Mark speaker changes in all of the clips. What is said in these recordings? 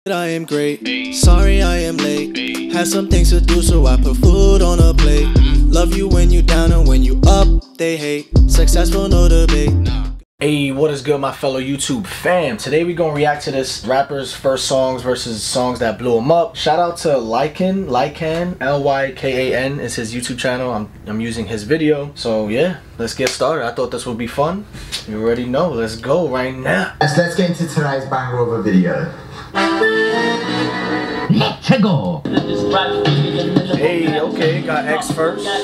Speaker 1: I am great. Sorry I am late. Had some things to do, so I put food on a plate. Love you when you down and when you up, they hate. Successful, no debate.
Speaker 2: Hey, what is good, my fellow YouTube fam? Today we gonna react to this rapper's first songs versus songs that blew him up. Shout out to Lycan, Lykan is his YouTube channel. I'm using his video. So yeah, let's get started. I thought this would be fun. You already know. Let's go right now.
Speaker 3: Let's get into today's banger of a video.
Speaker 4: Let's go.
Speaker 2: Hey, okay, got X first.
Speaker 4: I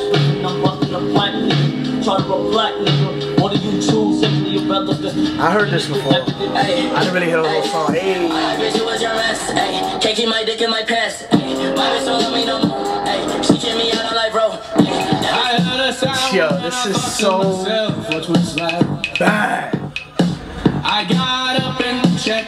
Speaker 2: heard this before. I didn't really hear the whole song. Hey.
Speaker 5: Can't keep my dick in my pants. She kicked me out on life, bro.
Speaker 2: Yo, this is so bad.
Speaker 6: I got up and checked.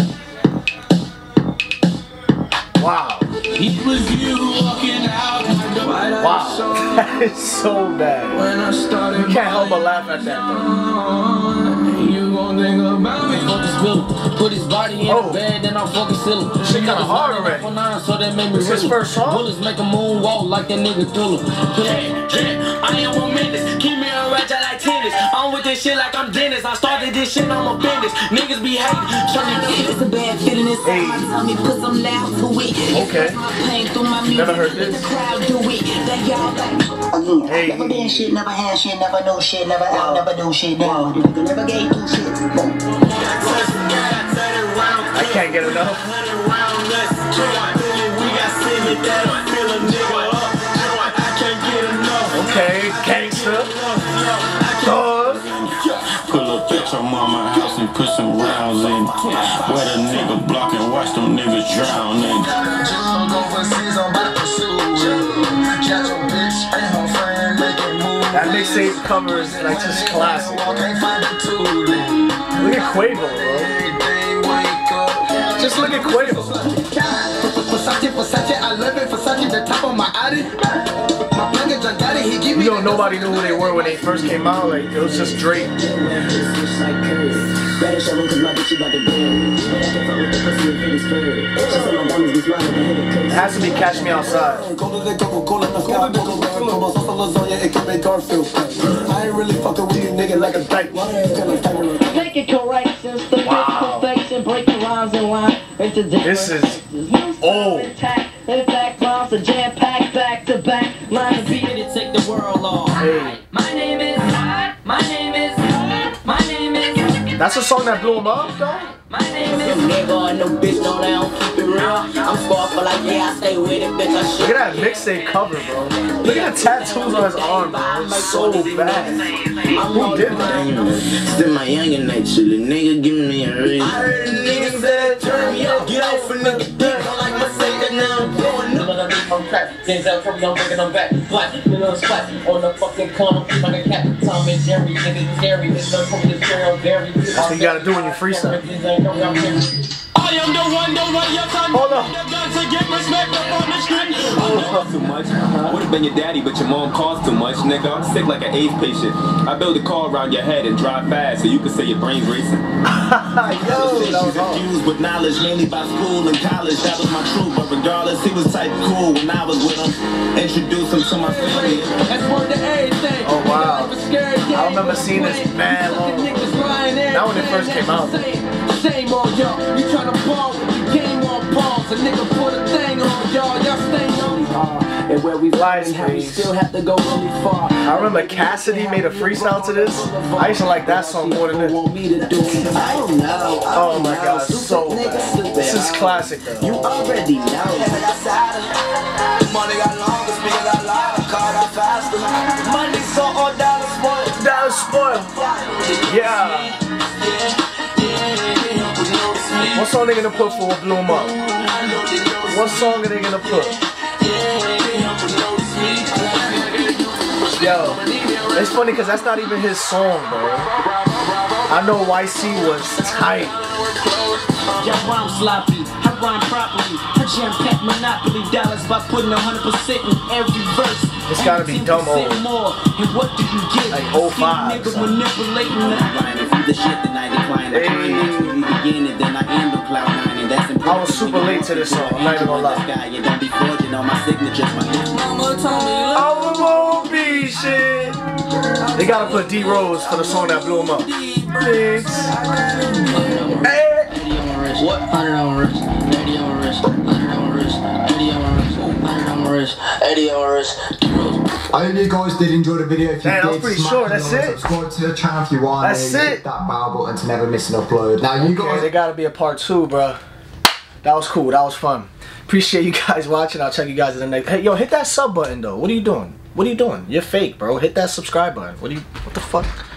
Speaker 2: Wow.
Speaker 6: It was you walking out.
Speaker 2: Wow. That is so bad. You can't help but laugh at that though.
Speaker 6: You gon' think about me.
Speaker 4: Put his body in the bed, then I'm fucking silly.
Speaker 2: This shit kinda hard already.
Speaker 4: So that made me
Speaker 2: This is his first song?
Speaker 4: Bullets make a moon walk like that nigga Thriller.
Speaker 5: I am 1 minute. Keep me a ratchet like tennis. I'm with this shit like I'm Dennis. I started this shit, I'm a business. Niggas be hating.
Speaker 7: It's a bad feeling inside my tummy, cause I'm loud to it.
Speaker 2: Okay. Never heard this.
Speaker 7: Hey. Never been shit, never had shit, never know shit, never out, never do shit now. Never gave two shit.
Speaker 2: I can't get enough. Okay, gangster.
Speaker 6: Pull a picture of mama house and put some rounds in. Where the nigga block and watch them niggas drown in.
Speaker 2: That mixtape cover is like just classic. Look at Quavo, bro. Just look at Quavo.
Speaker 6: Versace, I love it. Versace, the top of my Audi.
Speaker 2: You know, nobody knew who they were when they first came out. Like, it was just Drake. It has to be Catch Me Outside.
Speaker 6: I ain't really fucking with you, nigga, like a dyke.
Speaker 4: Making corrections, the perfection, breaking rhymes and line.
Speaker 2: This is old.
Speaker 4: Attack rhymes, a jam pack, back to back. Line to beat it, take the world off.
Speaker 2: Hey.
Speaker 5: My name is.
Speaker 2: That's a song that blew him up, though?
Speaker 5: My name is.
Speaker 7: Nigga, no bitch, no, they don't keep it real. I'm scarred for like, yeah, I stay with it, bitch, I shit.
Speaker 2: Look at that mixtape cover, bro. Look at the tattoos on his arm, bro. It's so bad. Who did that?
Speaker 7: Still my younger nature, the nigga give me a reason.
Speaker 5: I heard niggas that turn me up. Get off a nigga dick. I like my say that now I'm blowing up.
Speaker 4: I'm crack, Denzel Curry, I'm breaking them back. Black, little splat on the fucking corner, like a cat. Tom and Jerry, niggas scary. It's no from this girl, very.
Speaker 2: That's what you gotta do when you freestyle.
Speaker 6: I am the one your time.
Speaker 2: Hold on.
Speaker 6: To get respect up on the street.
Speaker 8: Too much. I would've been your daddy, but your mom costs too much, nigga. I'm sick like an AIDS patient. I build a car around your head and drive fast so you can say your brain's racing.
Speaker 2: Yo,
Speaker 8: She's infused with knowledge, mainly by school and college. That was my truth, but regardless, he was type cool when I was with him. Introduced him to my family.
Speaker 6: That's more than everything.
Speaker 2: Oh wow. I remember seeing this mad long. Not when it first came out.
Speaker 6: Shame on y'all. You tryna ball with the game on pause. A nigga put a thing on y'all. Y'all stay on.
Speaker 4: And where we
Speaker 2: Lies,
Speaker 4: we still have to go really far.
Speaker 2: I remember Cassidy made a freestyle to this. I used to like that song more than this.
Speaker 4: Want me to do it. I don't know.
Speaker 2: Oh my god, so bad. This is classic though.
Speaker 4: You already know.
Speaker 5: Money got longer, speaking got louder, car got faster. Money so all dollars spoiled.
Speaker 2: That was spoiled. Yeah. What song they gonna put for what blew 'em up? What song are they gonna put? Yo, it's funny because that's not even his song, bro. I know YC was tight.
Speaker 4: Y'all rhyme sloppy, I rhyme properly. I jam pack monopoly dollars by putting 100% in every verse.
Speaker 2: It's gotta be dumb old.
Speaker 5: And what do you get?
Speaker 2: Like 05.
Speaker 5: Nigga manipulating
Speaker 7: the shit, then I decline. I climb next to the beginning, then I end on cloud 9, and that's
Speaker 2: I was super late to this song, I'm not even gonna lie.
Speaker 7: You don't be forging on my signatures,
Speaker 2: Lmaoo be shit. They gotta put D Rose for the song that blew him up. Thanks. Hey.
Speaker 5: What? 100 on wrist, 80 on wrist, 100 on wrist, 80 on wrist, 100 on wrist, 80 on wrist.
Speaker 3: I hope you guys did enjoy the video. If you
Speaker 2: Man, that was
Speaker 3: did,
Speaker 2: pretty
Speaker 3: smack
Speaker 2: short.
Speaker 3: the
Speaker 2: That's
Speaker 3: like,
Speaker 2: it.
Speaker 3: subscribe to the channel if you want.
Speaker 2: That's
Speaker 3: and
Speaker 2: it.
Speaker 3: hit that bell button to never miss an upload. Now you guys,
Speaker 2: There gotta be a part 2, bro. That was cool. That was fun. Appreciate you guys watching. I'll check you guys in the next. Hey, yo, hit that sub button though. What are you doing? What are you doing? You're fake, bro. Hit that subscribe button. What the fuck?